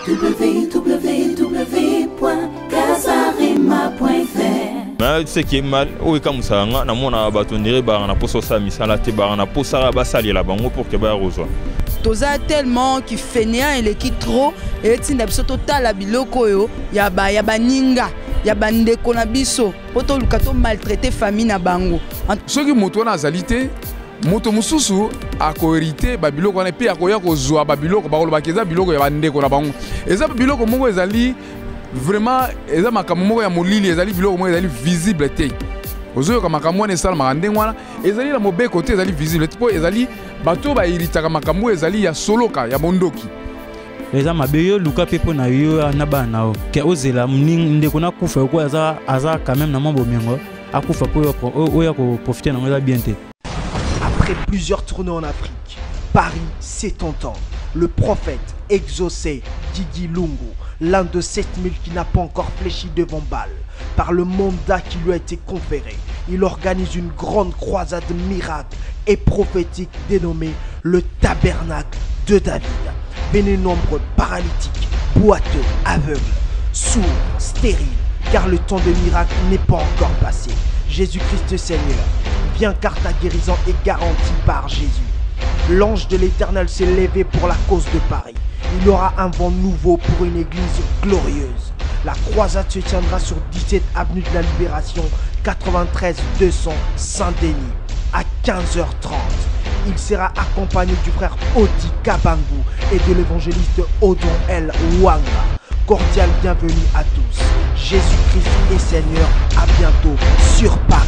Mais ce qui est mal, oui comme ça, na mona batondiri ba na poso sa misala te ba na posa ba sali la bango pour que ba rejoindre. Toza tellement qui fainéant et qui trop et tinda biso total la biloko yo ya ba ninga ya bandeko na biso poto lukato maltraiter famille na bango. Soki moto na zalité moto mususu akoherité ba biloko na pe akoya kozwa ba biloko ba koloba keza biloko ya bandeko na bango. Eza biloko moko ezali vraiment eza makambo moko ya molili ezali biloko moko ezali visible te. Ozoyoka makambo wana esala makandenge wana ezali na mobe côté ezali visible te po ezali bato ba iritaka makambo ezali ya soloka ya mondoki. Eza mabeyo luka pepo na yo na bana o ke ozela ndeko na kufa ko aza quand même na mambo mengo akufa po oya ko profiter na bien te. Après plusieurs tournées en Afrique, Paris s'est tentant. Le prophète exaucé Guigui Lungu, l'un de 7000 qui n'a pas encore fléchi devant Baal, par le mandat qui lui a été conféré, il organise une grande croisade miracle et prophétique dénommée le Tabernacle de David. Venez nombreux paralytiques, boiteux, aveugles, sourds, stériles, car le temps de miracle n'est pas encore passé. Jésus-Christ Seigneur, viens car ta guérison est garantie par Jésus. L'ange de l'Éternel s'est levé pour la cause de Paris. Il y aura un vent nouveau pour une église glorieuse. La croisade se tiendra sur 17 avenue de la Libération, 93 200 Saint-Denis, à 15h30. Il sera accompagné du frère Oti Kabangu et de l'évangéliste Odon El Wanga. Cordial bienvenue à tous. Jésus-Christ est Seigneur. À bientôt sur Paris.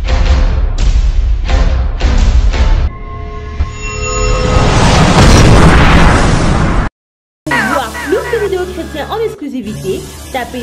En exclusivité, tapez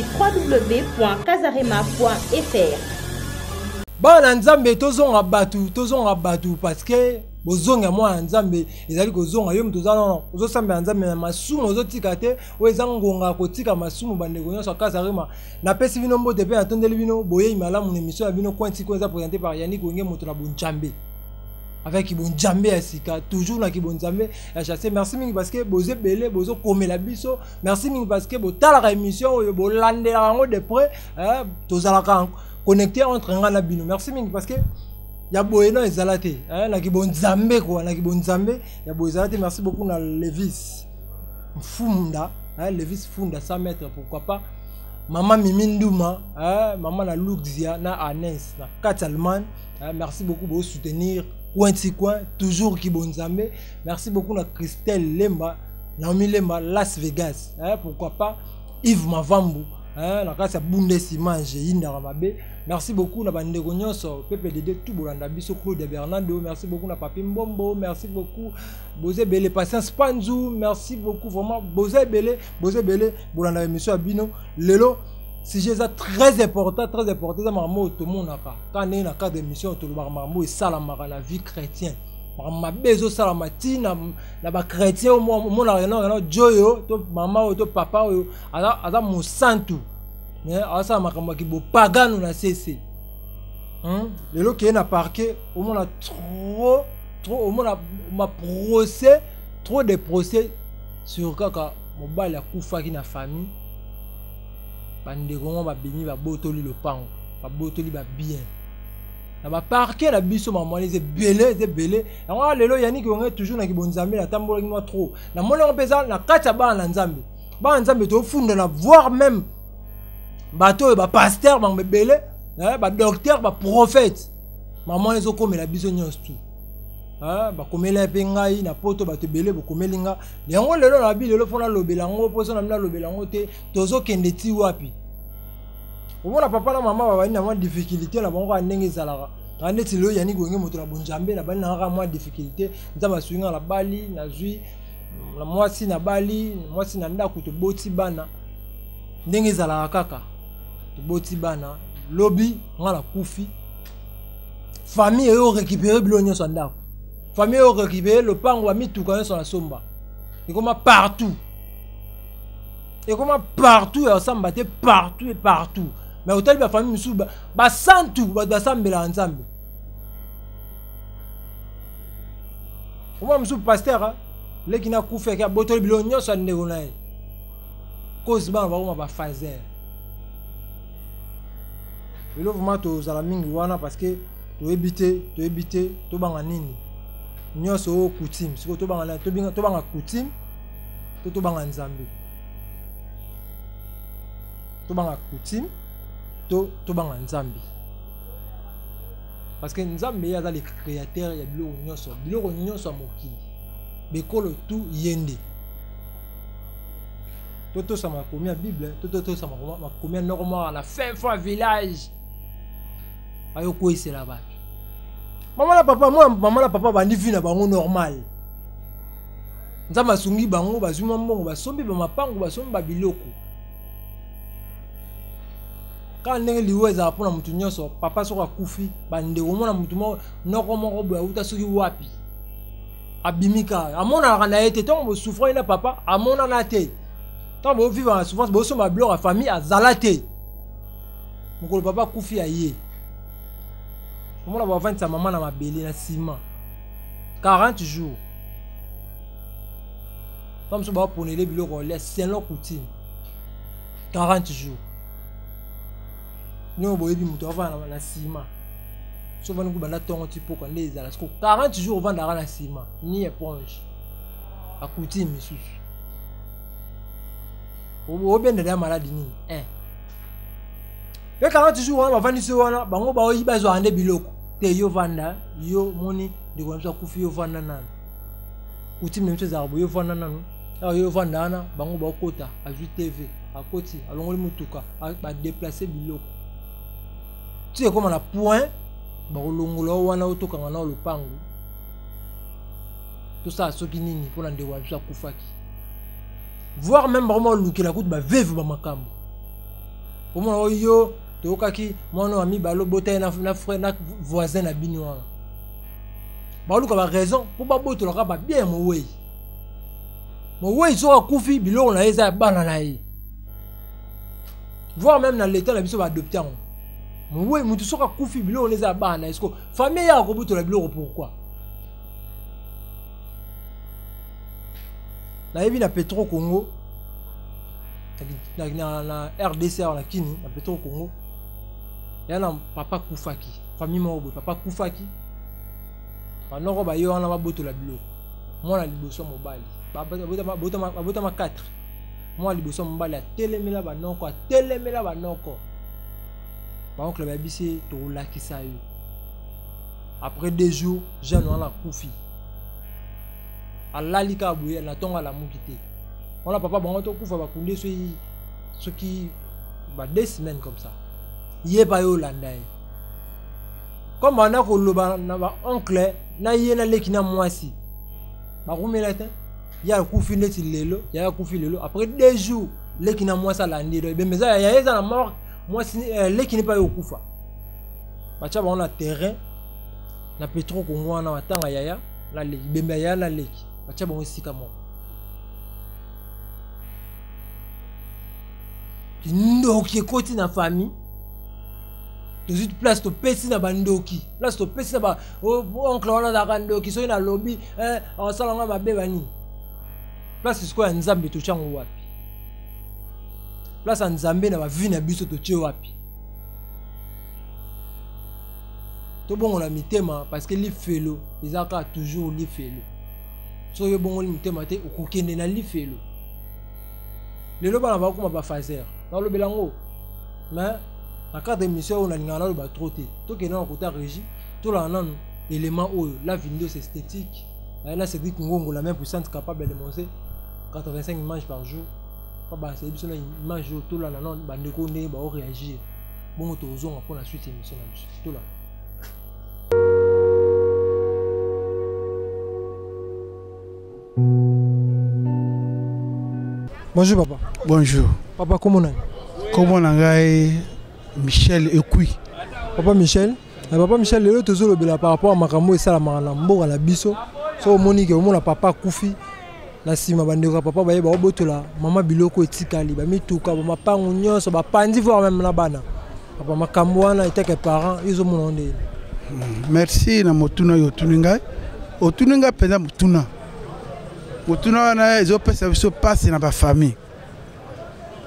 www.kazarema.fr. Bana nzambe tozonga batu parce que bozonga mwa nzambe ezali kozonga yo mtozana ozosamba nzambe na masumu ozotika te oza ngonga kotika masumu bandeko nyonso Kazarema na pesi bino mbote pe atondeli bino boye malamu na émission ya bino Kwenti Koza présenté par Yannick Wenge moto na Bonjambe. Avec Kibonjambe à Sika, toujours na Kibonjambe à chasser. Merci mingi parce que boze belé, bozo komé la biso. Merci mingi parce que bo tala émission, bo lande la rango de près, tozalaka connecté entre ngana bino. Merci mingi parce que ya boyeno ezalate, na Kibonjambe quoi, na Kibonjambe, ya boyezalate. Merci beaucoup na Levis Funda, Levis Funda 100 mètres pourquoi pas. Maman Miminduma, maman na Luxia, na Anes, na Catalman. Merci beaucoup pour soutenir. Kwenti Koza, toujours Kibonjambe. Merci beaucoup à Christelle Lemba, Naomi Lemba, Las Vegas. Pourquoi pas Yves Mavambu, la classe à Bundesimanje, Inda Ramabe. Merci beaucoup à Bandeko Nyonso, PPDD, tout Bolanda Biso, Claude Bernardo. Merci beaucoup à Papi Mbombo. Merci beaucoup Bozé Bele, Patience Panzou. Merci beaucoup vraiment Bozé Bele, Bolanda émission Abino. Lelo. Si j'ai ça très important, ça marmo tout le monde n'a pas. Quand on est dans le cadre d'émission, tout le monde marmo et ça la vie chrétienne. Ma bezo ça la matin, na ba chrétien au monde la non joyo, to maman to papa yo, ada mon santu. Mais ça makambo ki bo pagano na cessé. Le lo qui est na parquet, au monde a trop au monde ma procès, trop de procès sur kaka mobile ya kufa ki na famille. Bandeko ba bini ba botoli le pango ba botoli ba bien na ba parquet na biso maman les belé alors lelo Yannick Wenge toujours na Kibonjambe na tambola ki moi trop na mona pesa na kata ba na nzambe to funda na voir même bato ba pasteur ba belé ba docteur ba prophète maman les okomela biso nyonso ba komela pe ngai na poto bato belé bo komelinga yango lelo na bi lelo fona lobelango poso na mina lobelango te tozo kende ti wapi omona papa na mama ba na mwa difficulté na bango ndenge zalaka ande ti lo Yannick Wenge moto na Bonjambe na bani na mwa difficulté nzamba swinga la bali na zui na mwasi na bali mwasi na ndako to boti bana ndenge zalaka kaka to boti bana lobby ngala kufi famille yo récupérer bilonyo so ndako famille au récupérer le pango a mis tout quand sur la somba. Et comment partout. Et comment partout et ça me partout et partout. Mais au tel la famille me souba ba sans tout ba sambe la ensemble. Comment me sou pasteur hein les qui n'a coufé qui a botol bilonyo ça ndeko nae. cause bana ba ba Pfizer. Et là vraiment to za la mingi wana parce que to éviter to banga nini. Nyoso coutume, siko to banga coutume, to banga nzambe. To banga coutume, to banga nzambe. Parce que nzambe ya za le créateur ya biloko nyonso mokili. Bekolo tout yende. Toto ça m'a commis la Bible, toto ça m'a commis normalement à la fin village. Ayo quoi c'est là-bas. Maman la papa bandi vie na bango normal. Nzama sungi bango bazuma mbongo basombi ba mapango basombi ba biloko. Quand ndenge liweza apona mutu nyonso papa soka kufi bande omona mutu moko boya uta soki wapi. Abimika amona kana ete tongo souffrir na papa amona na te. Tant bo vivre en souffrance bo so ma blore à famille azalate. Moko papa kufi aye. Comment on va vendre sa maman dans ma belle na ciment 40 jours. Comme ça va pour les biloko les c'est leur coutume. 40 jours. Nous boyebi mutu va na ciment. Souvent nous bana tongo tipo quand les ala 40 jours vendre na ciment ni éponge. A coutume monsieur. Au bien de la maladie ni. Et 40 jours on va vendre ce wana bango ba oyiba zo ande biloko. Te yo vanda yo moni de ko msa kufi yo vanda nana. Coutume même za bo yo vanda nana. Yo vanda na bango ba kota a vu TV a koti alongoli mutuka ba déplacer biloko. Tu sais comment la point ba longolo wana otoka na lo pango. Tout ça soki nini pour ndeko wa msa kufaki. Voir même vraiment lukela kutu ba veve ba makambo. Comment yo tokaki mono ami balo bote na frère na voisin na binoa. Baluka ba raison pour ba boto la ba bien mo wey. Mo wey so kufi biloko na eza bana na yi. Voir même dans l'état la biso ba adopter on. Mo wey mutu so ka kufi biloko na eza bana est-ce que famille ya ko boto la biloko pourquoi? La yebi na Petro Congo na RDC na Kini na Petro Congo yana papa kufaki famille mo papa kufaki banoko ba yo na baboto la biloko mwana liboso mobali bota ma 4 mwana liboso mobali atelemela banoko ba oncle ba bisi to lakisa yo après 2 jours jeune wana kufi alalika buye na tonga la mukite on papa bango to kufa ba kunde ce qui va 2 semaines comme ça yé ba yo landai comme on a ko loba na ba oncle na yé na lekina mwasi ba kumela te ya kufi neti lelo ya kufi lelo après 2 jours lekina mwasa landi do be meza ya eza na mort mwasi lekini pa yo kufa ba cha ba on a terrain na Petro Congo na watanga yaya la leki be ya na leki ba cha ba on sika mo ndoki koti na famille de place to pesi na bandoki place to pesi na ba oncle wana da kandoki so ina lobby asalanga mabe bani place isko ya nzambe to chango wapi place ya nzambe na ba vie na biso to tie wapi to bongo na mitema parce que li felo ezaka toujours li felo so yo bongo li mitema te okokende na li felo lelo bana ba kuma ba Pfizer dans le belango mais en cas d'émission on a ngana ba trop te to ke na kota régie to la nan élément la vidéo c'est esthétique là c'est dit Ngongo la même puissance capable de monter 85 images par jour pas ba c'est biso na image to la nan ba ndeko ne ba réagir bon to zo pour la suite émission na biso to là. Bonjour papa. Bonjour. Papa comment on a? Comment on a Michel Ekui. Papa Michel. Papa Michel le tozo le bela par rapport à makambo et ça la marana mboka la biso. So monique au mona papa kufi na sima bandeko papa baye ba obotola mama biloko etikali ba mituka ba mapango nyonso ba pandi voir même na bana. Papa makambo wana eteke parents ils ont mon ndé. Merci na motuna yo tuninga. Otuninga penda motuna. Motuna wana ezo pesa biso passe na ba famille.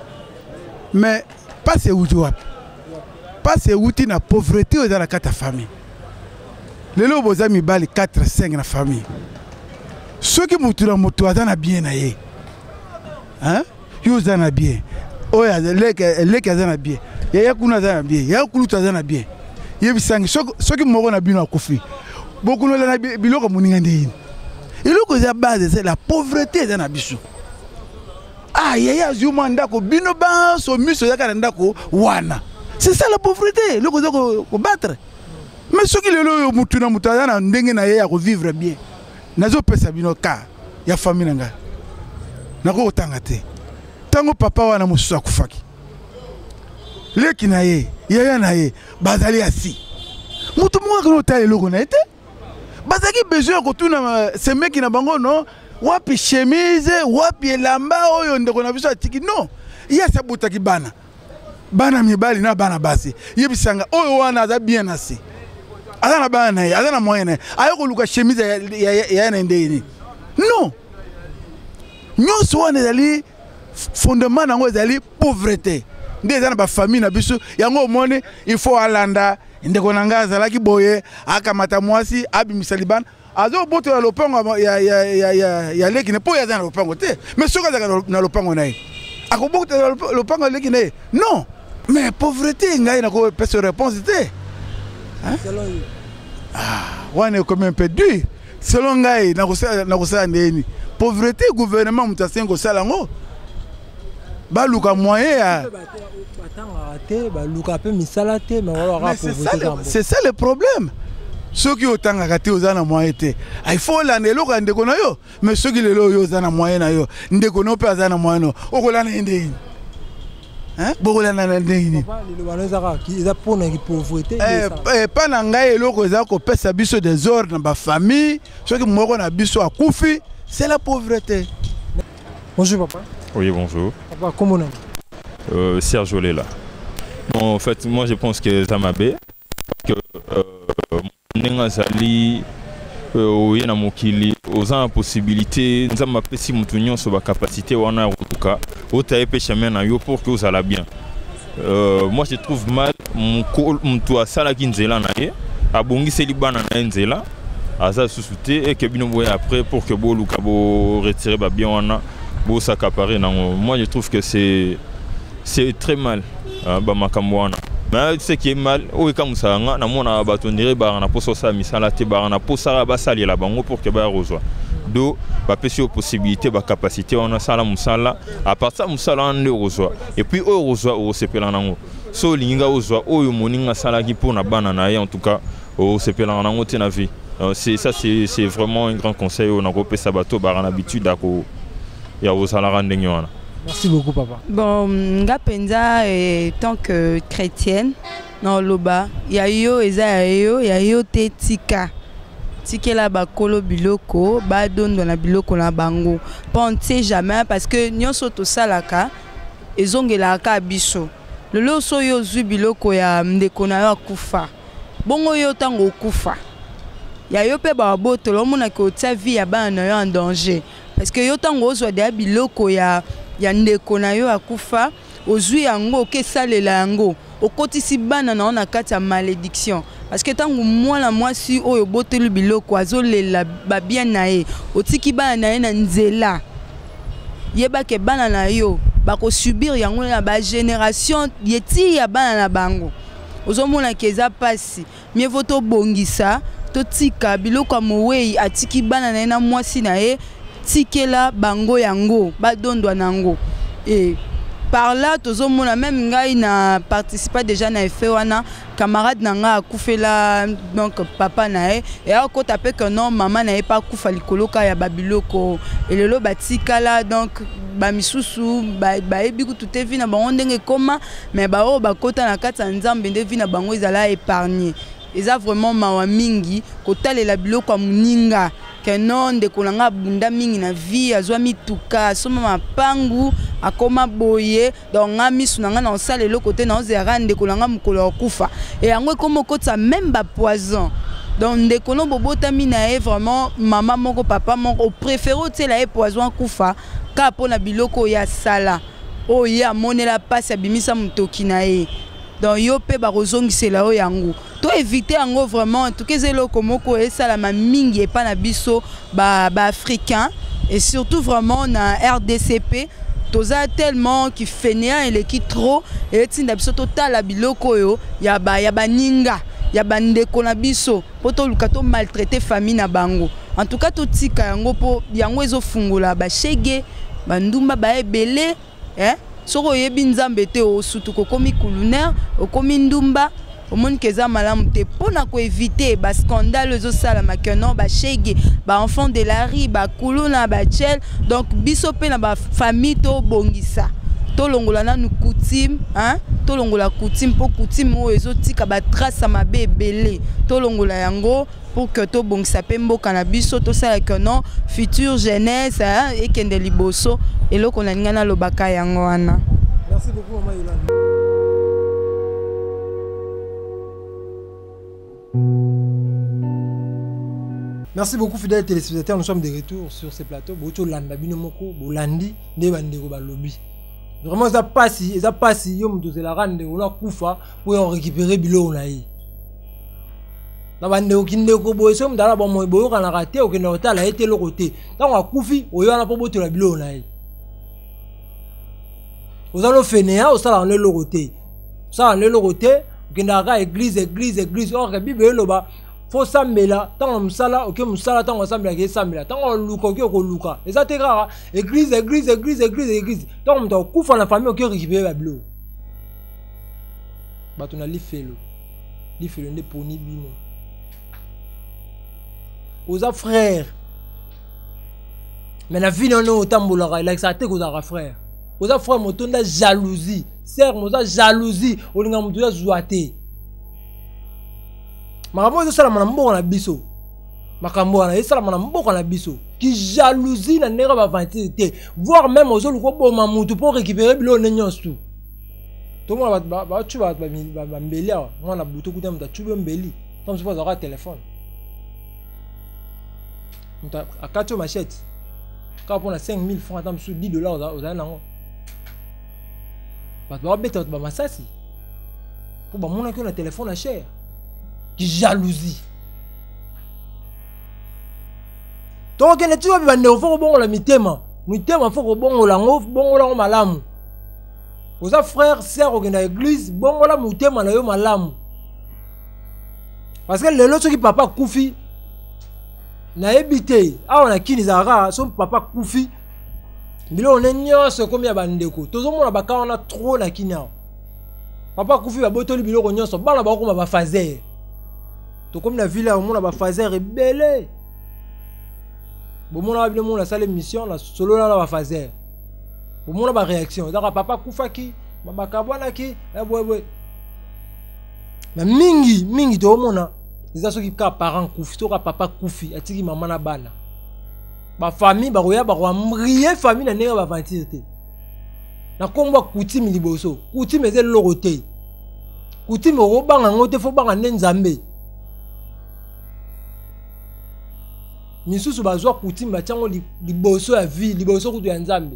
mais pas c'est outi wapi. Pas c'est outi na pauvreté dans la carte famille. Les lots boza mibali 4 5 na famille. Ceux qui mutura mutuaza na bien na ye. Hein? Yo za na bien. Oya leke za na bien. Ya kuna za na bien. Ya kuluta za na bien. Ye bisangi ceux qui moko na bino akufi. Beaucoup na biloko muninga ndini. Iloko za base c'est la pauvreté za na biso. Ah ya zuma ndako bino ba so miso ya kana ndako wana. C'est ça la pauvreté, le ko battre. Mais ceux qui le mutuna mutaza na ndenge na ye ya ko vivre bien. Nazo pesa bino ka ya famille nga. Nako otanga te. Tango papa wana mususu akufaki. Leki na ye, yaya na ye, bazali asi. Mutu mwa kono tale loko na ete. Bazaki besoin ko tuna se meki na bango no, wapi chemise, wapi elamba oyo ndeko na biso atiki no. Iya sabuta ki bana. Bana mibali na bana basi. Yebisanga oyo wana za bien asi. Azana bana ye, azana moyenne. Ayoko luka chemise ya na ndeni. Non. Nyonso wana ezali fondement nango ezali pauvreté. Nde ezana ba famille na biso yango omone il faut alanda ndeko nanga azalaki boye akamata mwasi abimisa libana azo boto ya lopango ya leki ne po ya zana lopango te mais soka na lopango na ye akobota lopango leki ne non mais pauvreté ngai na ko pesa réponse te hein wane comme un peu dur selon ngai na ko sa ndeni pauvreté gouvernement mutasengo salango baluka moyen ya c'est ça le problème. Ceux qui autant raté aux ana moyen te il faut la ndelo ka ndeko na yo mais ceux qui lelo yo zana moyen na yo ndeko no pe azana moyen no okola na ndeni hein bokola na ndeni pas na ngai eloko za ko pesa biso des ordres na ba famille ceux qui moko na biso akufi c'est la pauvreté. Bonjour papa. Oui, bonjour. Papa, comment on est Serge Olela. Bon, en fait, moi je pense que ça m'a bé. Que Nengazali, Oyena Mokili, aux possibilité, nous avons apprécié mon sur la capacité, on a en tout cas, au taïpe chemin à yo pour que vous allez bien. Moi je trouve mal, mon toit salaki nzela nae, abongi selibana na nzela, aza sous-souté et que bien après pour que bo lukabo retirer bien on a. Moi je trouve que c'est très mal. Mais ce qui est mal, comme ça, on a battu ba na poso sa misala te ba na posa ba sali la bango pour que ba rejoindre. Do ba pesi possibilité ba capacité on a sala musala à partir musala on le rejoindre. Et puis au rejoindre au sepela nango. So linga rejoindre au moninga sala qui pour na bana na en tout cas au sepela nango te na vie. C'est vraiment un grand conseil on a repé sabato ba na habitude à ko ya osala ndenge wana. Merci beaucoup papa. Bon, nga penza tant que chrétienne non loba ya yo eza ya yo te tika tikela bakolo biloko ba dondo na biloko na bango pensez jamais parce que nyonso to salaka ezongelaka biso lelo so yo zu biloko ya ndeko na yo akufa bongo yo tango okufa ya yo pe ba botolo mona ko tia vie ya bana na yo en danger parce que yo tango ozwa de biloko ya ndeko na yo akufa ozwi yango okesalela yango okotisi bana na ona kati ya malédiction parce que tango mwana mwasi oyo boteli biloko azolela ba bien na ye otiki bana na ye na nzela yeba ke bana na yo bako subir yango na ba génération yeti ya bana na bango ozomona keza pasi mieux vaut to bongisa to tika biloko amowei atiki bana na ye na mwasi na ye tikela bango yango badondwa nango et par là tozomona même ngai na participa déjà na effet wana camarade nanga akufela donc papa na ye et akota pe que non maman na ye pas kufa likoloka ya babiloko et lelo batikala donc ba misusu ba ebiku tout vie na bango ndenge koma mais ba o bakota na kati nzambe nde vie na bango ezala épargner eza vraiment mawa mingi kotalela biloko muninga que non de kolanga bunda mingi na vie azwa mituka soma mapangu akoma boye donc ngami sunanga na osala le côté na ozera de kolanga mukolo kufa et yango comme kota même ba poison donc de kono bobota mina e vraiment maman moko papa moko préféré tela e poison kufa ka pona biloko ya sala o ye amonela pasi abimisa mutoki na ye donc yo pe bakozongisela o yango to éviter yango vraiment en tout cas eloko moko esalama mingi epa na biso africain et surtout vraiment na RDCP toza tellement qui fainéant et qui trop et tinda biso totala biloko yo ya baninga ya bandeko na biso poto luka to maltraiter famille na bango en tout cas totika yango po yango ezofungola bashege bandumba baebele soko yebi nzambe te osutu kokomi kulunaire okomi ndumba omoni keza malamu te pona ko éviter ba scandale ezosala makenon ba shege ba enfant de la rue ba kuluna ba chel donc biso pe na ba famille to bongisa to longola nanu coutume to longola coutume po coutume o ezotika ba trace mabe ebele to longola yango pour que to bongisa pe mboka na biso to sala que non future jeunesse ekende liboso eloko na ngana lobaka yango wana. Merci beaucoup maman Yolande. Merci beaucoup fidèles téléspectateurs, nous sommes de retour sur ce plateau. Boto landa bino moko bolandi ne bandeko ba lobby. Vraiment ça passe yo mto la rande on a kufa pour récupérer bilo na yi. Na bandeko kindeko boye so mdala ba moy boyo kana raté o kena otala été le côté. Tant on kufi oyo na po boto la bilo na yi. Vous allez finir au salon le côté. Ça le côté kenda église or que bible loba faut sambela tant musala OK musala tant sambela ke sambela tant luka ko luka et ça te grave église tant on kufa na famille OK récupérer la blo ba tuna lifelo ne poni bino aux frères mais la vie non tambola il a ça te ko za frère aux frères motonda jalousie sœur moza jalousie olinga mutu ya zuate makambo ezo sala mboka na biso makambo na esala mboka na biso qui jalousie na ndenge ba vanité voire même ozo luko boma mutu pour récupérer bilo nyonso to mona ba tu ba mbeli awa mwana butu kuta mutu tu mbeli comme je vois téléphone mutu akacho machette ka pona 5000 francs tam sous $10 aux nango ba beta ba masasi pour ba mona ki na téléphone à cher qui jalousie donc ne tu vas bande faut bon la mitema faut bon la malamu aux frères sœurs au na église bon la mitema na yo malamu parce que le lot qui papa kufi na ebité a on a kini zara son papa kufi bilo on nyonso comme ya bandeko tozo mona baka on a trop na kinya papa kufi ba botoli bilo ko nyonso bana ba ko ba fazer to comme la ville on a ba fazer rebelle bon mona ba mona sale mission la solo la ba fazer bon mona ba réaction da papa kufa ki ba kabwana ki bwe mais mingi to mona les ceux qui ka parents kufi to ka papa kufi atiki maman na bana ba famille ba roya ba mrier famille na ndenge ba vanité na komba coutume liboso coutume eze lorote coutume ro banga ngote fo banga nzambe misusu bazwa coutume ba tiango liboso ya vie liboso kutu ya nzambe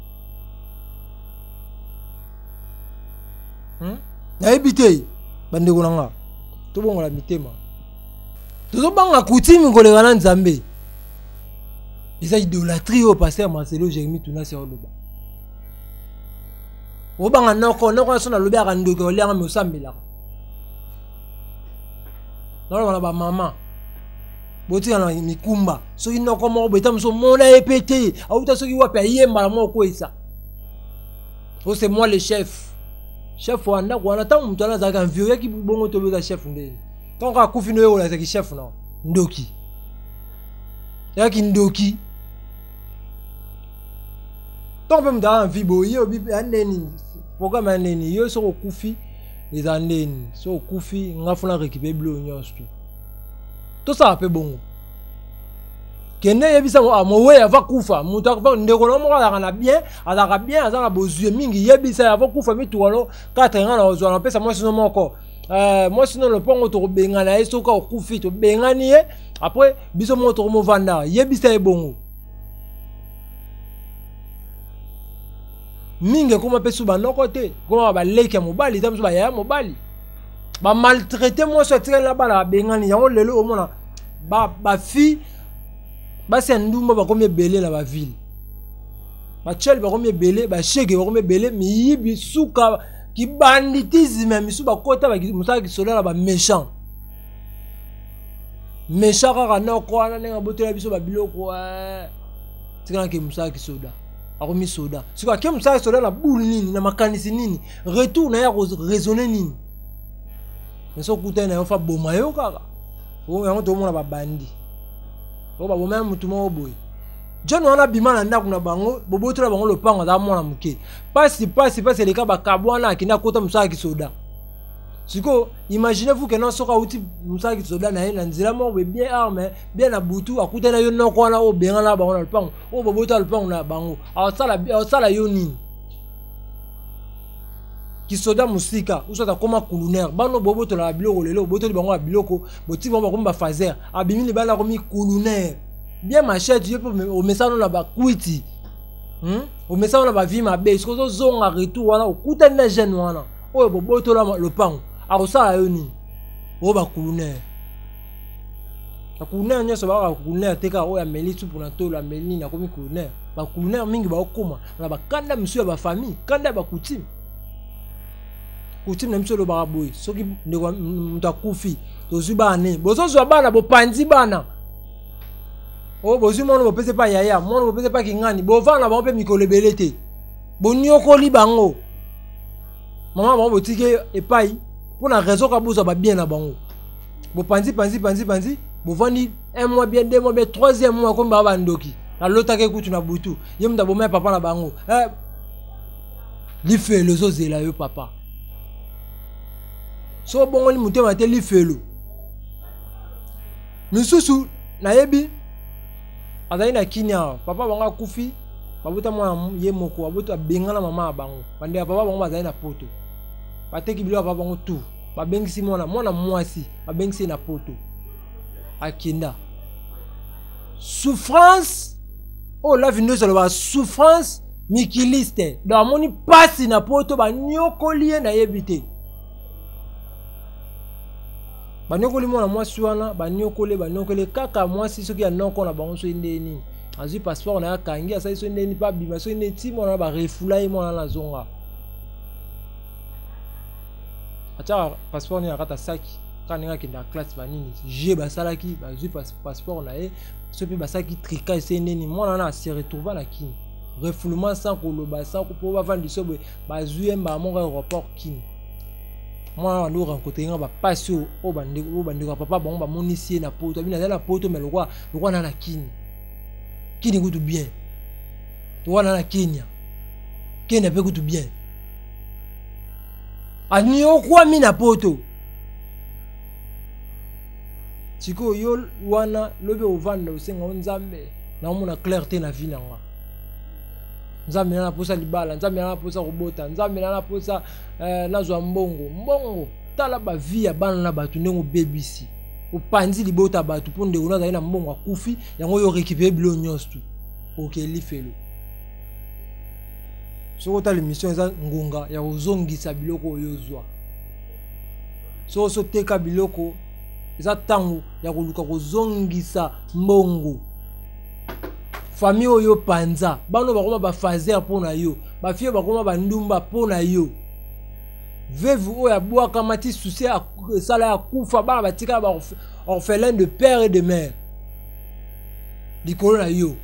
na ebité bandeko nanga to bongola mitema to banga coutume ngolega na nzambe. Ils ont idolâtrie au pasteur Marcelo Jérémie Tuna c'est oloba. Obanga noko sona lobi akandoke olenga me osambela. Non ba maman. Boti na mikumba. Soki noko mo beta mso mona epete. Auta soki wapi ayemba moko esa. Oh c'est moi le chef. Chef wanda kwana ta mtu anaza kan vieux ki bongo to loza chef ndeni. Tant ka kufi no yo la ki chef no. Ndoki. Yaki ndoki. Tant même dans vie boye obi aneni programme aneni yo so kufi les aneni so kufi ngafuna récupérer blo nyonso tout ça peu bongo kende yebisa mo we ava kufa mutu akfa ndeko no mo ala bien azaka bozue mingi yebisa ava kufa mitualo 4 ans na ozo na pesa moi sinon moko moi sinon le pongo to bengana eso ka kufi to bengani ye après biso mo to mo vanda yebisa e bongo mingi koma pe su ba nokote koma ba leki ya mobali tam su ba ya mobali ba maltraiter moi so tika la bana bengani yango lelo omona ba fi ba se ndumba ba komi belé na ba ville ba chel ba komi belé ba shege ba komi belé mi yibi suka ki banditisme mi su ba kota ba musaka ki sola ba méchant méchant kaka noko ana nenga botela biso ba biloko tika ke musaka ki soda akomi soda siko ke musaka soda na boule nini na makanisi nini retour na ya raisonner nini mais so kuta na yo fa boma yo kaka o yango to mona ba bandi o ba boma mutu mo boy John wana bima na ndako na bango bobotola bango lopango za mwana muke pasi les ka ba kabwana akina kota musaka ki soda siko imaginez-vous que non soka uti musaka ki soda na na nzela mo bien arme bien na butu akuta na yo noko na o benga na bango na lopango o bobotola lopango na bango awasala yo nini kisoda musika usata koma kuluner bano boboto la biloko lelo boboto li bango biloko boti bango komba fazer abimi li bana komi kuluner bien machette yo au message na ba kuiti au message na ba vie mabe siko zonga retour wana okuta na jeune wana oyo boboto la le pango akosala yo nini o ba kuluner akuluner nyoso ba kuluner teka oyo ameli tu pour na to la meli na komi kuluner ba kuluner mingi ba okoma na ba kanda monsieur ba famille kanda ba coutume coutume na miso lo baraboy soki ndeko mutakufi tozu bana bozo zwa bana bopanzi bana o bozu mono bopese pa yaya mono bopese pa kingani bovana ba pe mikolo belete bonyokoli bango mama ba botike epai pona raison ka bozo ba bien na bango bopanzi panzi bovani un mois bien deux mois bien troisième mois comme ba ndoki na lota ke kutu na butu yemda bomaya papa na bango li fait le zozela yo papa so bongo ni mutema te li felo misusu na yebi azali na kinya papa banga kufi babuta mwana ye moko babuta bengana mama bango bande papa bango bazali na poto bateki bilo papa bango tout babengisi mwana mwasi babengisi na poto akinda souffrance oh la vindo ça va souffrance mikiliste dans moni pasi na poto ba nyokolie na yebite banyokoli mwana mwasi wana banyokole kaka mwasi soki anoko na bango so ndeni azui passeport na kangi asai so ndeni pa bima so ndeni ti mwana ba refula mwana na zonga acha passeport ni akata saki kaninga kinda classe banini je basalaki bazui passeport na e so pe basaki trika se ndeni mwana na se retrouver na kini refoulement sans koloba sans ko ba vandi so bazui mba mo aéroport kini moi on rencontré nga ba passion o bandeko papa bon ba monisier na poto bina na poto mais le na kini goûte bien to na Kenya pe goûte bien ani o kwa mi na poto siko yo wana lobe ovanda usenga nzambe na mona clarté na vie nanga nzambe na posa libala nzambe na posa robota nzambe na posa nazwa mbongo tala ba vie ya bana na batu ndengo bebisi opanzi libota batu ponde ona za na mbongo akufi yango yo récupérer bilo nyonso OK lifelo so ta l'émission za ngonga ya ozongisa biloko yozwa so teka biloko za tango ya koluka kozongisa mbongo famille oyo panza bano bakoma ba fazer pona yo ba fie bakoma ba ndumba pona yo veuve oyo abwaka mati souci sala ya kufa bana batika ba orphelin de père et de mère likolo na yo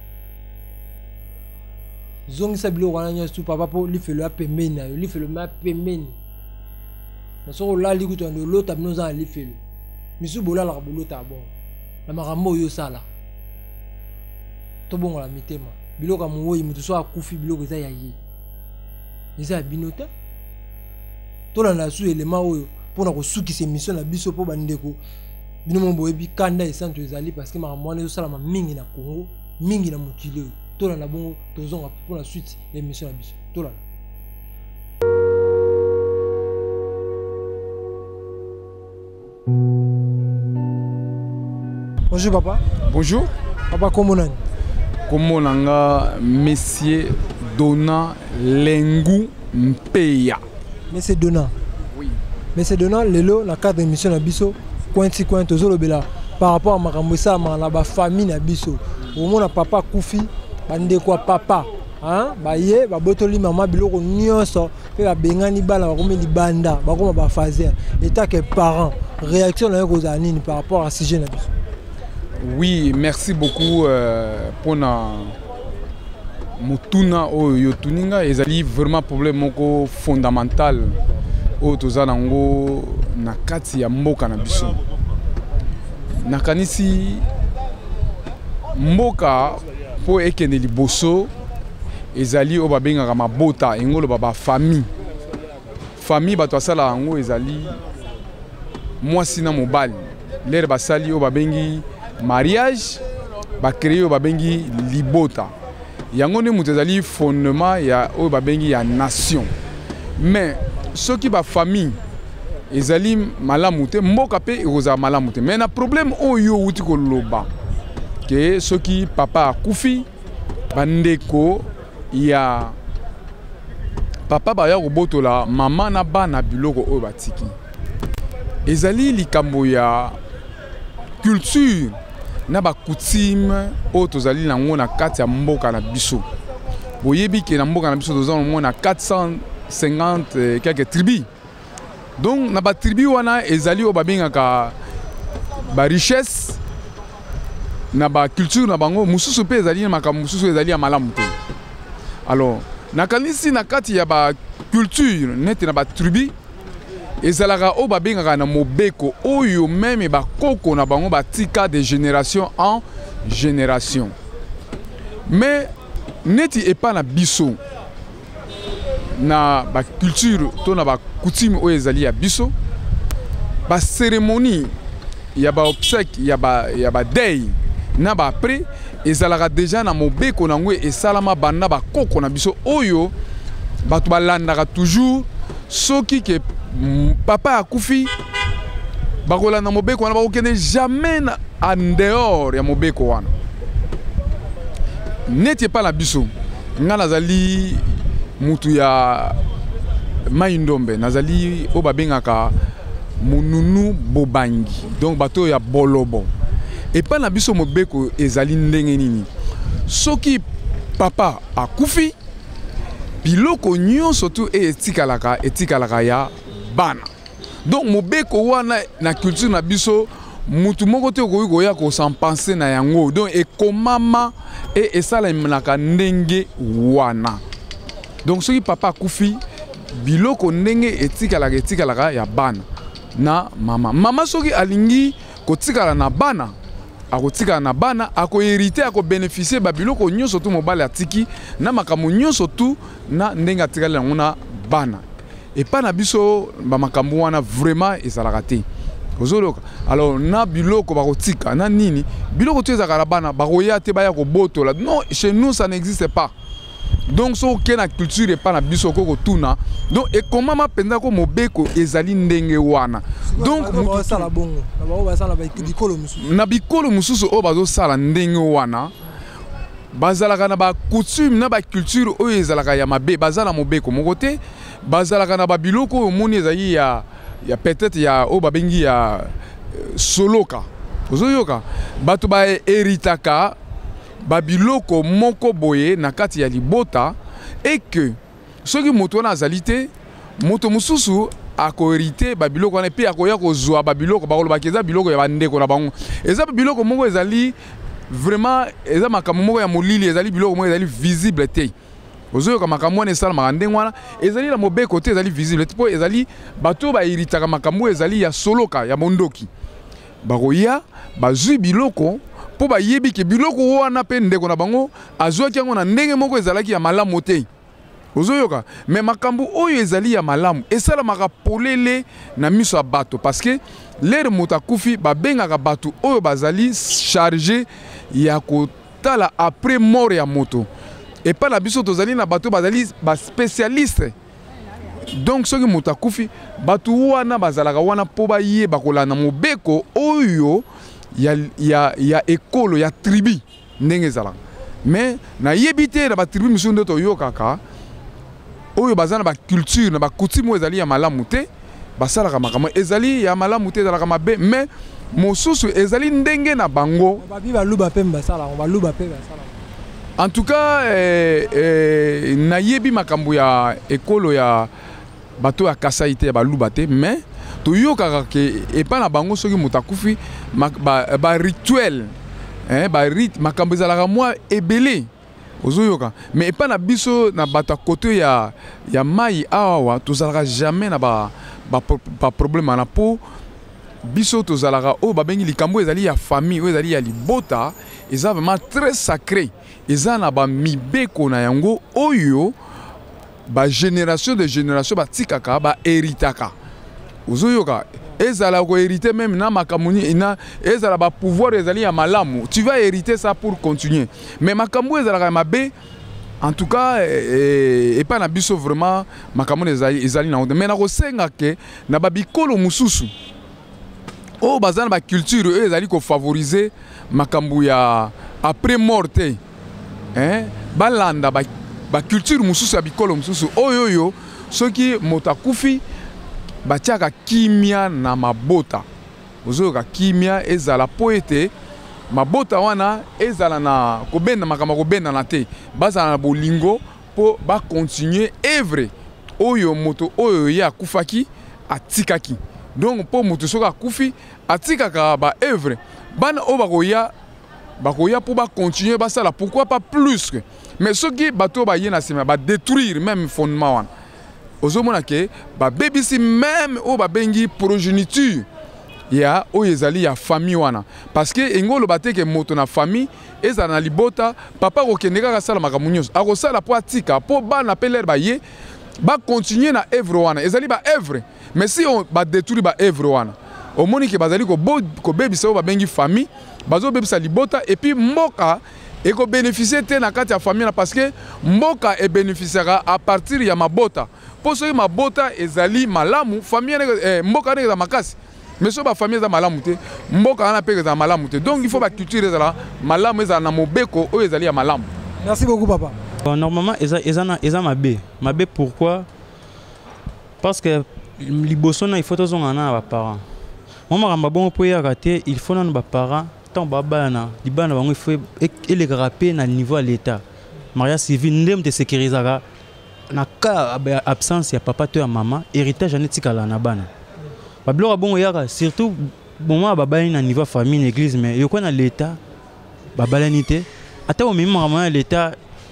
zongisa biloko wana nyonso papa po lifelo ya pembeni na yo lifelo ma pembeni na soko lali kutu ando lota bino za lifelo misu bolalaka bolota bon na makambo oyo sala tobongo la mitema biloko muoyi mutu so akufi biloko eza ya ye eza binota tola na su elema oyo pona ko sukisa mission na biso po bandeko bino mombo ebi kanda esanto ezali parce que makambo wana ezosala mingi na Congo mingi na mokili oyo tola na bongo tozonga pona suite ya mission na biso tola. Bonjour papa. Bonjour. Papa comment nani? Comment nanga Messier Donna Lengu Mpeya. Mais c'est donnant. Oui. Mais c'est donnant, lelo, na cadre d'émission na biso, cointi cointi, bela par rapport à Makamoussa, ma famille na biso. Au moins, papa Koufi, bande quoi papa. Hein? Ba ye, ba botoli maman biloko nyonso, pe ba bengani bala ba komi libanda, ba koma ba fazer. État que parents, réaction na yo nini par rapport à ce sujet na biso. Oui, merci beaucoup pour na mutuna oyo tuninga ezali vraiment problème moko fondamental oyo toza nango na kati ya mboka na biso. Nakanisi mboka po ekende liboso ezali oyo babengaka mabota engolo baba famille. Famille bato asala yango ezali mwasi na mobali. Lere basali oyo babengi mariage bakréé oyo babengi libota. Yango ne mutu ezali fondement ya oyo babengi ya nation. Mais soki ba famille ezali malamu te mboka pe ekozala malamu te. Mais na problème oyo uti koloba ke soki papa akufi bandeko ya papa baya kobotola mama na bana biloko oyo batiki. Ezali likambo ya culture na ba coutume oyo tozali nango na kati ya mboka na biso. Boyebi ke na mboka na biso tozali na 450 quelques tribus. Donc na ba tribu wana ezali oyo babengaka ba richesse na ba culture na bango mususu pe ezali na makambo mususu ezali ya malamu te. Alors nakanisi na kati ya ba culture neti na ba tribu ezalaka oyo babengaka na mobeko oyo meme bakoko na bango batika de génération en génération. Mais neti epa na biso na ba culture to na ba coutume oyo ezali ya biso ba cérémonie ya ba obsèque ya ba deuil na ba après ezalaka déjà na mobeko nango esalama banda bakoko na biso oyo bato balandaka toujours soki ke papa akufi bakolanda mobeko wana bakokende jamais en dehors ya mobeko wana. Neti epa na biso nga nazali mutu ya mai ndombe, nazali oyo babengaka mununu bobangi, donc bato ya bolobo. Epa na biso mobeko ezali ndenge nini soki papa akufi biloko nyonso tu etikalaka ya bana. Donc mobeko wana na culture na biso mutu moko te okoki koya kosampanse na yango, donc ekomama esalemaka ndenge wana. Donc soki papa akufi biloko ndenge etikalaka ya bana na mama soki alingi kotikala na bana akotikala na bana akoherite akobénéficier ba biloko nyonso tu mobali atiki na makambo nyonso tu na ndenge atikala yango na bana. Et pas na biso ba makambo wana vraiment ezalaka te. Ozoloka alors na biloko bakotika na nini biloko tu ezalaka bana bakoya te baya kobotola. Non, chez nous ça n'existe pas. Donc so ke na culture et pas na biso koko tuna. Donc et comment ma penza ko mobeko ezali ndenge wana. Donc sala bongo na sala ba bikolo mususu na bikolo mususu o bazo sala ndenge wana bazalaka na ba coutume na ba culture o ezalaka ya mabe bazala mobeko moko te bazalaka na ba biloko omoni ezali ya peut-être ya o babengi ya soloka ozoyoka bato ba eritaka babiloko moko boye na kati ya libota et que soki moto na azali moto mususu akoherite babiloko wana pe akoya kozwa babiloko bakoloba eza biloko ya bandeko na bango eza biloko moko ezali vraiment eza makambo moko ya molili ezali biloko moko ezali visible te ozoyoka makambo wana esalamaka ndenge wana ezali na mobeko te ezali visible te po ezali bato bahiritaka makambo ezali ya soloka ya mondoki bakoya bazwi biloko po bayebi ke biloko wana pe ndeko na bango azwaki yango na ndenge moko ezalaki ya malamu te ozoyoka mais makambo oyo ezali ya malamu esalamaka polele na miso ya bato parce que lere moto akufi babengaka bato oyo bazali chargé ya kotala après mort ya moto et pas na biso tozali na bato bazali ba spécialiste. Donc soki moto akufi bato wana bazalaka wana po bayeba kolanda mobeko oyo ya ekolo ya tribu ndenge ezalaka mais na yebite na ba tribu misundo to yo kaka oyo bazana ba culture na ba coutume ezali ya malamu te basala ka makamo ezali ya malamu te ezala ka mabe mais mosusu ezali ndenge na bango babi baluba pe basala on baluba pe basala. En tout cas na yebi makambo ya ekolo ya bato ya kasaite ya baluba te mais to yo kaka ke epa na bango soki mutakufi ba rituel ba rite makambo ezalaka mwa ebele ozoyoka mais epa na biso na bato kote ya mai awa tozalaka jamais na ba problème na po biso tozalaka o babengi likambo ezali ya famille o ezali ya libota eza vraiment très sacré eza na ba mibeko na yango oyo ba génération de génération batikaka ba héritaka ozoyoka ezala ko hériter même na makamuni ina ezala ba pouvoir ezali ya malamu tu vas hériter ça pour continuer mais makambu ezala mabe en tout cas et pas na biso vraiment makamuni ezali na honte mais na ko senga ke na ba bikolo mususu o bazana ba culture ezali ko favoriser makambu ya après morte balanda ba culture mususu ya bikolo mususu oyoyo soki motakufi batiaka kimia na mabota ozoyoka kimia ezala po ete mabota wana ezala na kobenda makambo kobenda na te bazala na bolingo po bacontinue evre oyo moto oyo ye akufaki atikaki donc po moto soki akufi atikaka ba evre bana oyo bakoya po bacontinue basala pourquoi pas plus mais soki bato baye na nsima badétruire même fondement wana ozomona ke babebisi même o babengi progéniture ya oyo ezali ya famille wana parce que engolo bateke moto na famille ezala na libota papa kokende kaka sala makambo nyonso akosala po atika po bana pe lere baye bacontinue na œuvre wana ezali ba œuvre mais si on badétruire ba œuvre wana omoni ke bazali kobebisa oyo babengi famille bazobebisa libota et puis mboka eko bénéficier te na kati ya famille parce que mboka e bénéficiera à partir ya mabota po soki mabota ezali malamu famille mboka ne za makasi mais so ba famille za malamu te mboka na pe za malamu te donc il faut ba culture ezala malamu ezala na mobeko o ezali ya malamu. Merci beaucoup papa. Normalement eza mabe pourquoi parce que liboso na il faut tozonga na ba parents mama kamba bon po ya raté il faut na ba parents tant babana libana bango il faut ele rapper na niveau à l'état mariage civil ndem de sécurisera na cas absence ya papa to ya mama héritage anetikala na bana bablo bongo yaka surtout bon babani na niveau famille église mais yoko na l'état babalanité ata o mima na l'état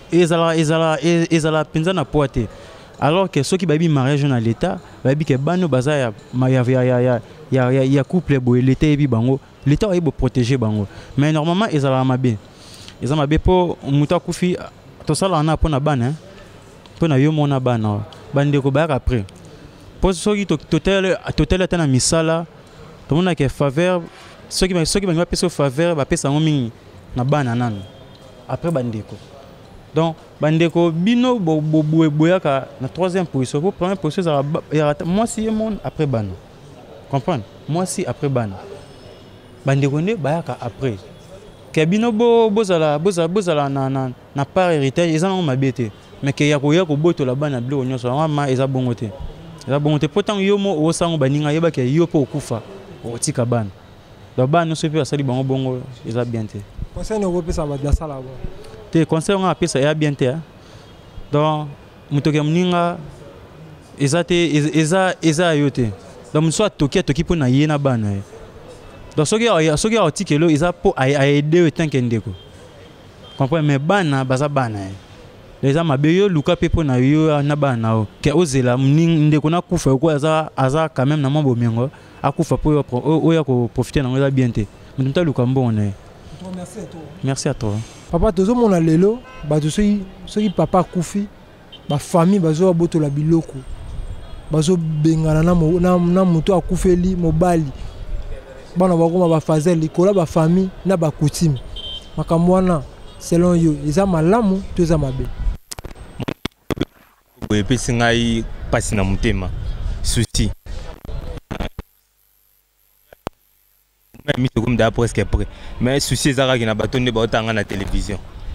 ezala penza na poate alors que ceux qui babi mariage na l'état babi ke bano baza ya couple boy l'état ebi bango l'état va protéger bango mais normalement ezala mabe po muta kufi to sala na pona bana pona yo mona bana bande ko ba après pour ceux qui total atana misala to mona ke faveur ceux qui ba pesa faveur ba pesa ngomi na bana nan après bandeko donc bandeko bino boyaka na troisième position pour première position moi si mon après bana comprendre moi si après bana bandeko ne bayaka après ke bino bozala na part héritage ezana mabete mais ke yakoya ko boto la bana blo nyonso ma eza bongote pourtant yo mo o sango baninga yeba ke yo po okufa o tika bana do bana so pe asali bango bongo eza bien te conseil no ko pesa ba sala bo te conseil on a pesa ya bien te donc mutoke mninga eza yote donc soit toki po na yena bana donc soki ya otikelo eza po aider tant que ndeko comprendre mais bana baza bana les mabe yo luka pe po na yo na bana o ke ozela ndeko na kufa ko aza quand même na mambo mengo akufa po oya ko profiter na bien te mutumta luka mbona. Merci à toi. Papa tozo mona lelo ba soki papa kufi ba famille bazo boto la biloko bazo bengana na muto akufeli mobali bana bakoma ba fazel likola ba famille na ba coutume makambo wana selon yo eza malamu to eza mabe epesi ngai pasi na motema souci mais presque près mais souci ezalaki na bato nde baotanga na télévision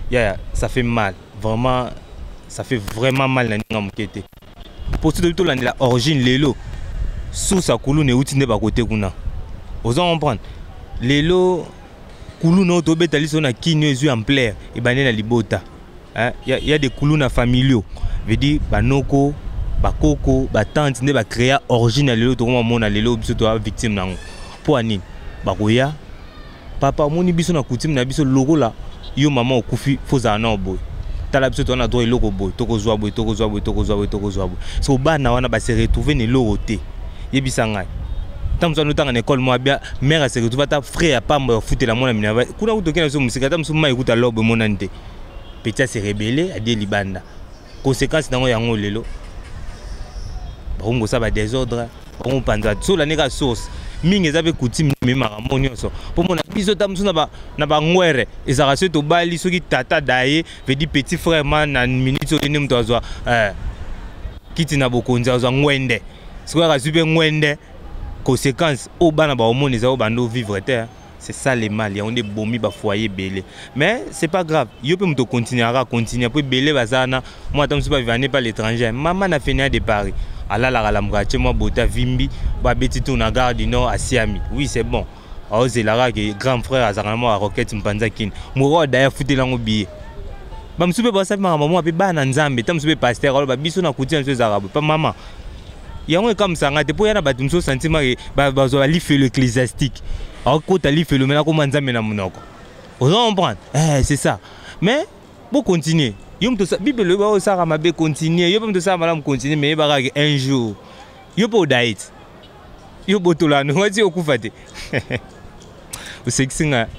ça fait mal. Vraiment, ça fait vraiment mal dans Mokete. Pour tout le monde, la origine, l'élo, sous sa coulou ne outil n'est pas côté kuna. Vous en comprendre. L'élo, coulou no to betali son a kinyo ezu en plaire et bané la libota. Il y a des coulous na familiaux. Veut dire banoko, bakoko, batante ne ba créer origine l'élo to mo na l'élo biso to victime nango. Pour ani, bakoya papa moni biso na coutume na biso logo la yo maman okufi foza na boy. Tala biso to na droit logo boy, toko zwa boy, toko zwa boy, toko zwa boy, toko zwa boy. So bana wana ba se retrouver ne loroté. Yebisanga. Tant que nous sommes en école, moi bien, mère se retrouve ta frère pas me foutre la monnaie minava. Kuna uto kena so musika tam suma ikuta lobe monante. Petit se rebelle a des libanda. Conséquence dans yango lelo. Bongo ça va désordre. On panza so la nega sauce. Mingi zabe coutume même mamonio so. Pour mon biso tam so na ba ngwere. Ezara se to bali so ki tata daye, veut dire petit frère man na minute so ni mto azwa kiti na bokonza azwa ngwende. So ka super ngwende. Conséquences au bana ba homone les bando vivre terre, c'est ça les mal, il y a des bombes ba foyer belé, mais c'est pas grave, yo peut me continuer pour belé bazana moi tant pas vivre pas l'étranger maman na fini de Paris ala la la moi bota vimbi ba beti tout na gare du Nord à Siami, oui c'est bon c'est là que grand frère azaramo à Roquette Mpanza kin moro d'ailleurs fouté lango billet ba msupe ba sa maman pe bana nzambe tam msupe pasteur ba biso na coutir les arabes pas maman. Il y a un comme ça, pour y avoir un sentiment que li fait l'ecclésiastique. Alors quand tu fait le maintenant comment ça mena monoko. On comprend. C'est ça. Mais pour continuer, yo me ça Bible le ba ça ma be continuer. Yo me ça madame continuer mais ba un jour. Yo po date. Yo botola no wati okufate. O sexinga.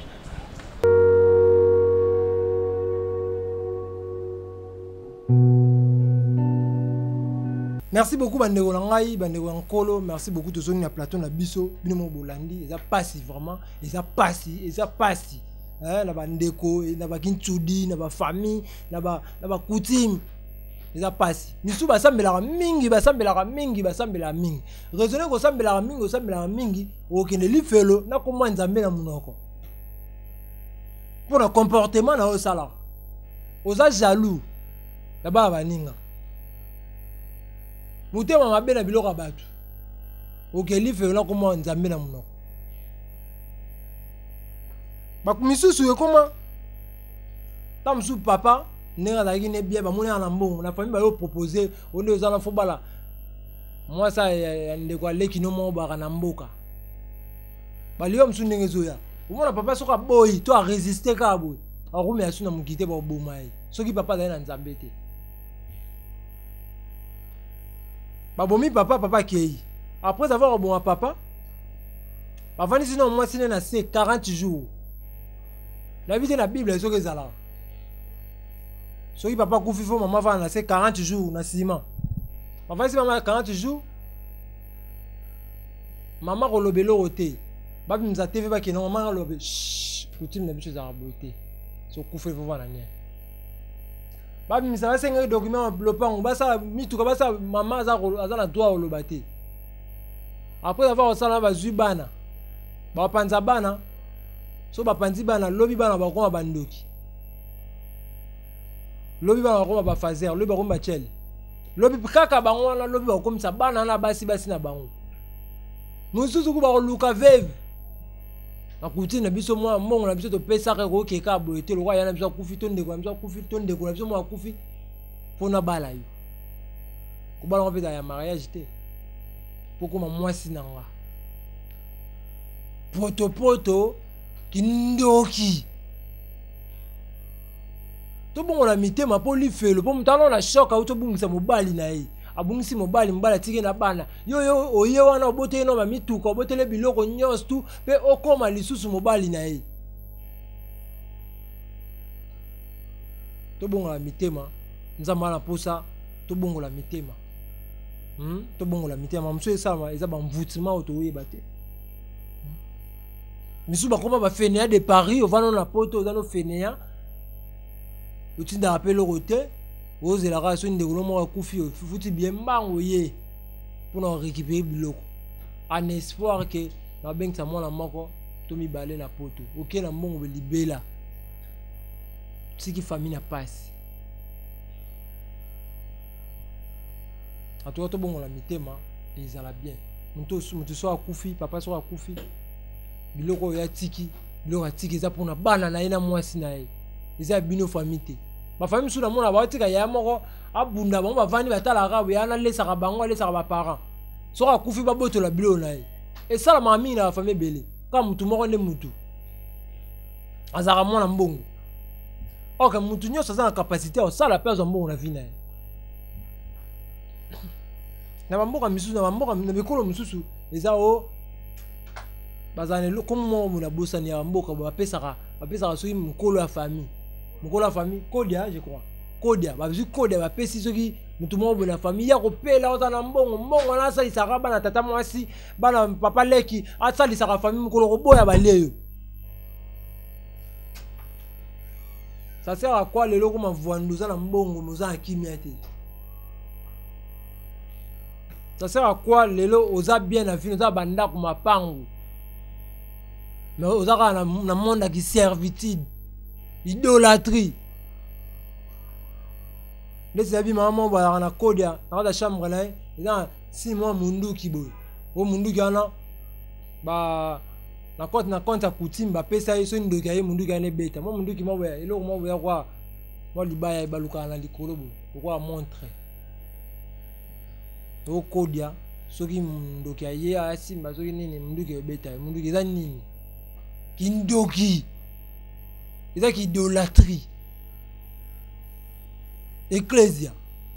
Merci beaucoup bandeko nangai bandeko nkolo, merci beaucoup to soni na plateau na biso bino mo bolandi eza pasi vraiment eza pasi na bandeko na ba kintsudi na ba famille na ba coutume eza pasi misu basambelaka mingi raisonner ko sambelaka mingi okende lifelo na komwa nzambe na munoko pour le comportement na osala oza jaloux na ba baninga mutema mabe na biloko batu okeli fe na koma nzambe na munoko bakumisusu ekoma tamsu papa nenga zaki ne bien ba mona na mbongo na famille ba yo proposer onde ozana fobala moi ça ndeko aleki no mo ba na mboka baliyo msu ndenge zoya omona papa soka boy to a résister ka boy akumi asuna mukite ba bomai soki papa za na nzambe te babomi papa kei. Après avoir un bon papa, avant sinon moi c'est na 40 jours. La vie de la Bible est sur les ala. So papa koufi fo maman va na 40 jours na ciment. Avant si maman 40 jours. Maman ko lobelo roté. Ba bi mza TV ba ke non maman lobe. Coutume na biso za beauté. So koufi fo va na nia. Ba mi ça va senga document lopango ba ça mituka ba ça maman za na droit au lobate. Après avoir ça na ba zui bana. Ba panza bana. So ba panzi bana lobi bana ba ko ba ndoki. Lobi bana ko ba fazer, lobi ba ko ba chel. Lobi kaka bango na lobi ba ko msa bana na basi na bango. Mususu ku ba ko luka veve. Na kuti na biso mwa mbongo na biso to pesa ko ke ka boete lo ya na biso kufi to ndeko na biso kufi to ndeko na biso mwa kufi pona bala yo ko bala ko pesa ya mariage te poko ma mwasi na nga poto kindoki to bongo la mitema po li felo po mutano na shoka auto bungisa mobali na ye abungisi mobali mbala tiki na bana yo oye wana obote no mamituka obotele biloko nyos tu pe okoma lisusu mobali na ye to bongo la mitema nzamba na posa to bongo la mitema to bongo la mitema mso esama eza ba mvutima oto oyeba te misu bakoma ba fenea de Paris ovano na poto ozano fenea utinda apelo rote Ose la race de l'homme koufi fouti bien bangoye pour récupérer biloko en espoir que na benk sa mona moko to mi balé na poto OK na mbongo libela tiki famille na passe atoka to bongo la mitema ezala bien mutu so akufi papa so akufi biloko ya tiki biloko ya tiki eza mpona bana na ye na mwasi na ye eza bino famille te bafamille mosusu na mona baotika ya moko abunda bango bavandi batalaka boye analesaka bango alesaka baparent soki akufi babotola biloko na ye esalamaka mingi na bafamille ebele kaka mutu moko nde mutu azalaka mwana mbongo oke mutu nyonso aza na kapasité osala mpe azwa mbongo na vi na ye na bamboka misusu na bamboka na bikolo mosusu eza o bazala na komo moko na bosani ya bamboka bapesaka soki mokolo ya famille kodia je crois kodia bazwi kodia bapesi soki mutu moko na famille ya kopela oza na mbongo wana asalisaka bana tata mwasi bana papa leki asalisaka famille mokolo koboya baleyo. Ça sert à quoi les locaux m'envoient na mbongo nous en kimia te? Ça sert à quoi les locaux oza bien na vie oza banda ko mapango? Mais oza na monde qui servitude, idolâtrie. Les amis maman ba na kodia na la chambre na eza 6 mois mundu kiboy. O mundu kana ba na compte ya coutume ba pesa yeso ndoki aye mundu kana beta mo mundu ki mo boya eloko mo boya kwa mo libaya ibaluka na likolo bo kwa montre o kodia soki ndoki aye asimba soki nini mundu ki beta mundu ki za nini kindoki eza ki idolâtrie ecclesia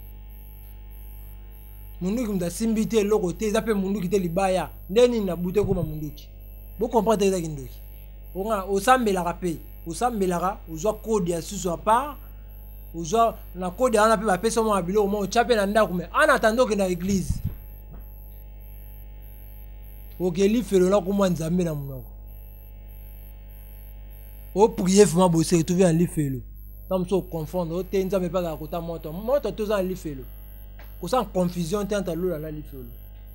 mundu ki mdasimbi te eloko te eza pe mundu ki te libaya ndeni na bute koma mundu ki. Vous comprenez ça qui au sambelaka pe au sambelaka ozwa code ya susu à part ozwa na code ana pe ba pesa mo abilo mo chape na ndako me en attendant que na église okeli felo la ko mwanza nzambe na munoko o prier vraiment bosser tu viens li felo tam so confondre o te nzambe pa ka kota moto to za li felo ko sans confusion entre lola na li felo.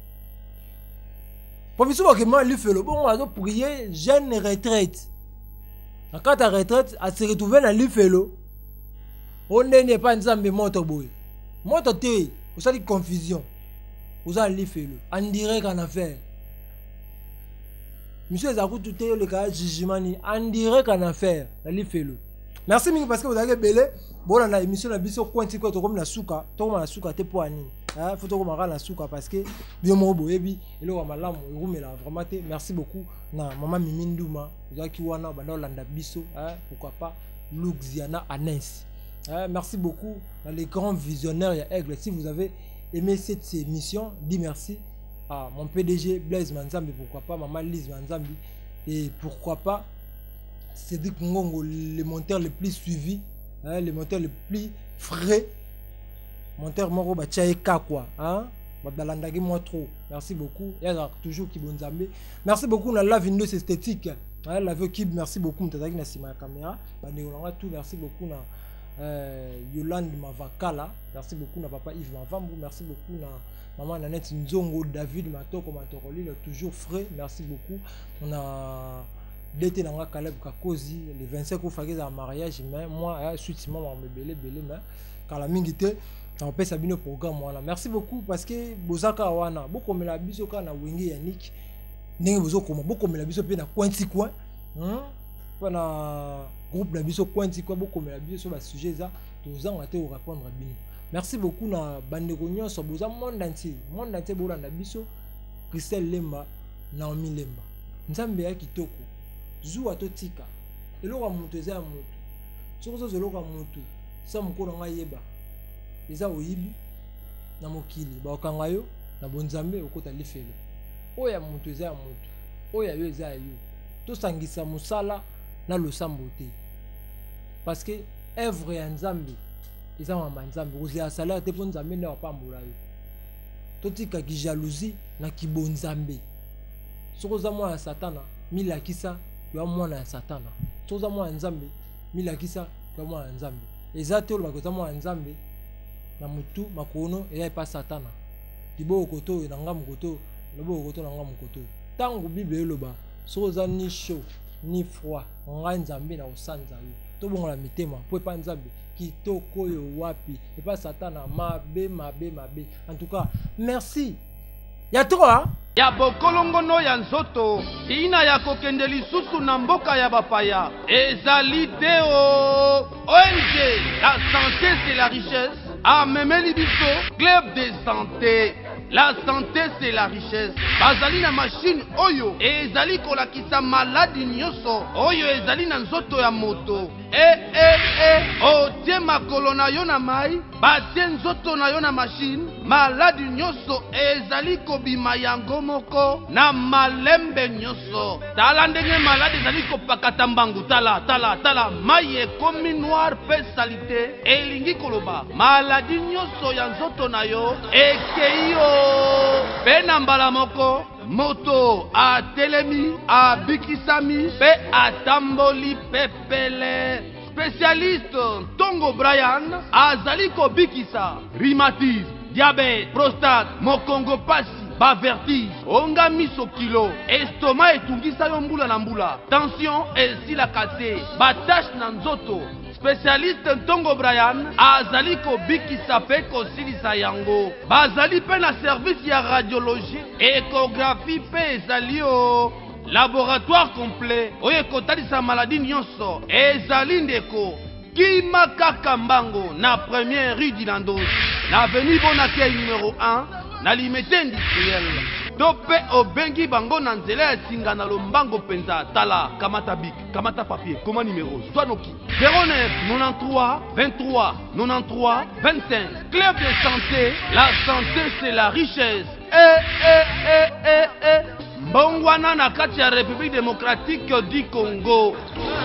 Pour que moi lui fait le bon on a prier jeune retraite. Quand ta retraite à se retrouver dans lui fait le on n'est pas nzambe moto boy. Moto te vous savez confusion. Vous allez lui fait le en direct en affaire. Monsieur Zakou tout est le cas jugement en direct en affaire lui fait le. Merci mingi parce que vous avez belé bon on a émission na biso kwenti ko to comme na suka to comme na suka te po ani. Faut que je la souka parce que bien mon boyebi et le malam rumela vraiment te merci beaucoup na maman Miminduma zaki wana bana landa biso pourquoi pas Luxiana Anes merci beaucoup dans les grands visionnaires ya Aigle. Si vous avez aimé cette émission, dis merci à mon PDG Blaise Manzambi, pourquoi pas maman Lise Manzambi et pourquoi pas Cédric Ngongo, les monteurs les plus suivis, les monteurs les plus frais. Monteur moro ba tchaeka quoi hein balandagi moi trop. Merci beaucoup et toujours ki bonzambe. Merci beaucoup na la Windows esthétique la vue kib merci beaucoup mtazaki na sima caméra ba neolanga tout merci beaucoup na Yolande Mavakala, merci beaucoup na papa Yves Mavambu, merci beaucoup na maman Nanette Nzongo, David Matoko Matoroli toujours frais, merci beaucoup. On a d'été dans la Caleb Kakozi les 25 au fagé à mariage mais moi suite maman me belé mais car la mingité on peut s'abonner au programme voilà. Merci beaucoup parce que bozaka wana beaucoup me la biso kana wingi Yannick ndenge bozoko beaucoup me la biso pe na cointi coin na groupe na biso cointi coin beaucoup me la biso ba sujet za tozanga te répondre à bino. Merci beaucoup na bandeko nyonso boza monde entier bolanda biso Christelle Lemba Naomi Lemba nzambe ya kitoko zuwa totika eloko mutu eza mutu sokozo zeloko mutu sa mukolo nga yeba eza oyibi na mokili baokanga yo na bonzambe okota lifelo oya mutu eza mutu oya yo eza yo tosangisa musala na losambo te parce que œuvre ya nzambe eza mama nzambe kozela salaire te po nzambe nde wapambola yo totika ki jalousie na kibonzambe sokoza mwana ya satana milakisa yo mwana ya satana sokoza mwana ya nzambe milakisa yo mwana ya nzambe eza te oloba koza mwana ya nzambe na mutu makono eya pa satana libo koto na ngamu koto lobo koto na ngamu koto tango bible eloba sokoza ni show ni froid ngai nzambe na osanza yo tobongola mitema po epa nzambe kitoko oyo wapi epa satana mabe en tout cas merci ya toi ya bokolongono ya nzoto ina ya kokende lisusu na mboka ya bapaya ezali te o ONG la santé c'est la richesse amemeli biso club de santé. La santé c'est la richesse. Bazali na machine oyo ezali kolakisa maladi nyoso oyo ezali na nzoto ya moto. Otie makolo na yo na mai batie nzoto na yo na machine maladi nyoso ezali kobima yango moko na malembe nyoso. Tala ndenge maladi ezali kopakata mbangu. Tala mai ekomi noir pe salite elingi koloba maladi nyoso ya nzoto na yo ekei yo pe na mbala moko moto atelemi abikisami pe atamboli pepele. Spécialiste Tongo Brian azali kobikisa rhumatisme, diabète, prostate, mokongo pasi, ba vertige, onga miso kilo, estomac etungisa yo mbula na mbula, tension esila kase, ba tache na nzoto. Spécialiste Tongo Brian azali kobikisa pe kosilisa yango. Bazali pe na service ya radiologie, échographie pe ezali o laboratoire complet oyo ekotalisa maladi nyonso ezali ndeko kima kaka mbango na première rue d'Ilandos na avenue Bonacay numéro 1 na limité industrielle tope obengi bango na nzela ya singa na lombango penza. Tala kamata bik kamata papier koma numéro Swanoki 09 93 23 93 25. Club de santé, la santé c'est la richesse. Mbongwana na kati ya République démocratique du Congo.